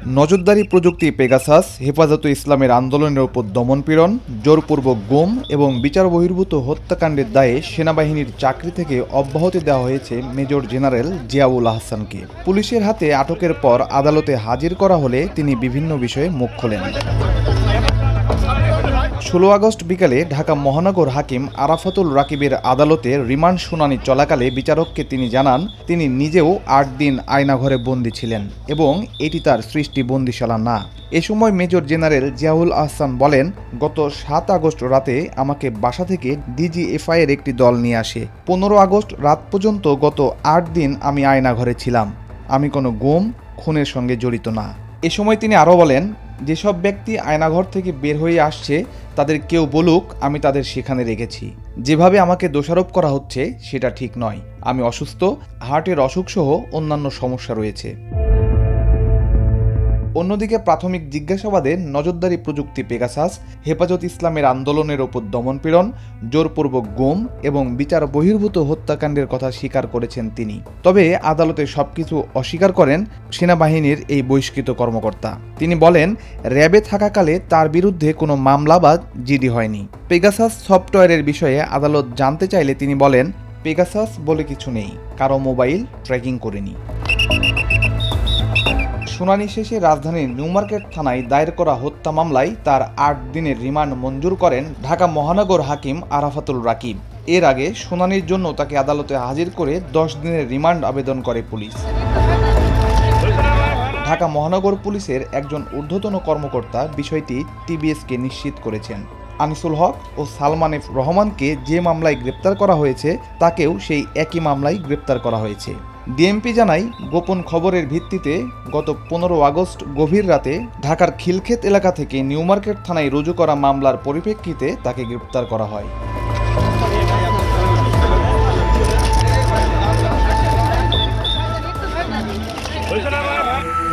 নজরদারি প্রযুক্তি পেগাসাস হেফাজতে ইসলামের আন্দোলনের উপর দমনপীড়ন, জোরপূর্বক গুম এবং বিচার বহির্ভূত হত্যাকাণ্ডের দায়ে সেনাবাহিনীর চাকরি থেকে অব্যাহতি দেওয়া হয়েছে মেজর জেনারেল জিয়াউল আহসানকে। পুলিশের হাতে আটকের পর আদালতে হাজির করা হলে তিনি বিভিন্ন বিষয়ে মুখ খোলেন। 16 আগস্ট বিকালে ঢাকা মহানগর হাকিম আরাফাতুল রাকিবের আদালতে রিমান্ড শুনানি চলাকালে বিচারককে তিনি জানান তিনি নিজেও 8 দিন আয়নাঘরে বন্দী ছিলেন এবং এটি তার সৃষ্টি বন্দিশালা না। এ সময় মেজর জেনারেল জিয়াউল আহসান বলেন, গত 7 আগস্ট রাতে আমাকে বাসা থেকে ডিজিএফআই এর একটি দল নিয়ে আসে। 15 আগস্ট রাত পর্যন্ত গত 8 দিন আমি আয়নাঘরে ছিলাম। আমি কোনো গুম, খুনের সঙ্গে জড়িত না। এ সময় তিনি আরও বলেন, যেসব ব্যক্তি আয়নাঘর থেকে বের হয়ে আসছে তাদের কেউ বলুক আমি তাদের সেখানে রেখেছি। যেভাবে আমাকে দোষারোপ করা হচ্ছে সেটা ঠিক নয়। আমি অসুস্থ, হার্টের অসুখসহ অন্যান্য সমস্যা রয়েছে। অন্যদিকে প্রাথমিক জিজ্ঞাসাবাদে নজরদারি প্রযুক্তি পেগাসাস, হেফাজত ইসলামের আন্দোলনের ওপর দমনপীড়ন, জোরপূর্বক গুম এবং বিচার বহির্ভূত হত্যাকাণ্ডের কথা স্বীকার করেছেন তিনি। তবে আদালতে সবকিছু অস্বীকার করেন সেনাবাহিনীর এই বহিষ্কৃত কর্মকর্তা। তিনি বলেন, র্যাবে থাকাকালে তার বিরুদ্ধে কোনো মামলা বা জিডি হয়নি। পেগাসাস সফটওয়্যারের বিষয়ে আদালত জানতে চাইলে তিনি বলেন, পেগাসাস বলে কিছু নেই, কারো মোবাইল ট্র্যাকিং করেনি। শুনানি শেষে রাজধানীর নিউমার্কেট থানায় দায়ের করা হত্যা মামলায় তার 8 দিনের রিমান্ড মঞ্জুর করেন ঢাকা মহানগর হাকিম আরাফাতুল রাকিব। এর আগে শুনানির জন্য তাকে আদালতে হাজির করে 10 দিনের রিমান্ড আবেদন করে পুলিশ। ঢাকা মহানগর পুলিশের একজন ঊর্ধ্বতন কর্মকর্তা বিষয়টি টিবিএসকে নিশ্চিত করেছেন। আনিসুল হক ও সালমান এফ রহমানকে যে মামলায় গ্রেপ্তার করা হয়েছে তাকেও সেই একই মামলায় গ্রেপ্তার করা হয়েছে। ডিএমপি জানায়, গোপন খবরের ভিত্তিতে গত 15 আগস্ট গভীর রাতে ঢাকার খিলক্ষেত এলাকা থেকে নিউমার্কেট থানায় রুজু করা মামলার পরিপ্রেক্ষিতে তাকে গ্রেপ্তার করা হয়।